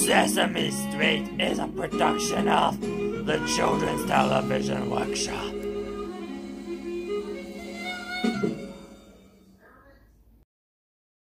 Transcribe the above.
Sesame Street is a production of the Children's Television Workshop.